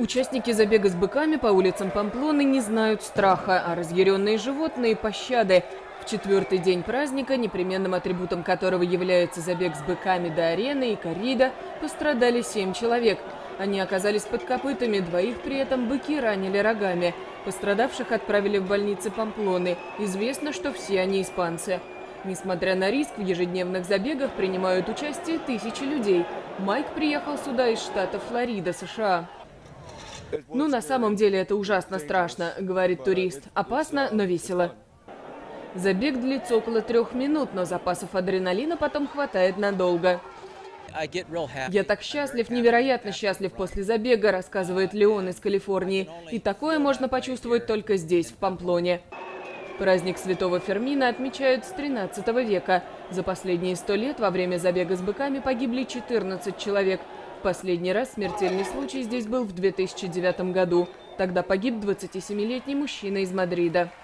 Участники забега с быками по улицам Памплоны не знают страха, а разъяренные животные – пощады. В четвертый день праздника, непременным атрибутом которого является забег с быками до арены и коррида, пострадали 7 человек. Они оказались под копытами, двоих при этом быки ранили рогами. Пострадавших отправили в больницы Памплоны. Известно, что все они испанцы. Несмотря на риск, в ежедневных забегах принимают участие тысячи людей. Майк приехал сюда из штата Флорида, США. «Ну, на самом деле это ужасно страшно», — говорит турист. «Опасно, но весело». Забег длится около 3 минут, но запасов адреналина потом хватает надолго. «Я так счастлив, невероятно счастлив после забега», — рассказывает Леон из Калифорнии. И такое можно почувствовать только здесь, в Памплоне. Праздник Святого Фермина отмечают с 13 века. За последние 100 лет во время забега с быками погибли 14 человек. Последний раз смертельный случай здесь был в 2009 году. Тогда погиб 27-летний мужчина из Мадрида.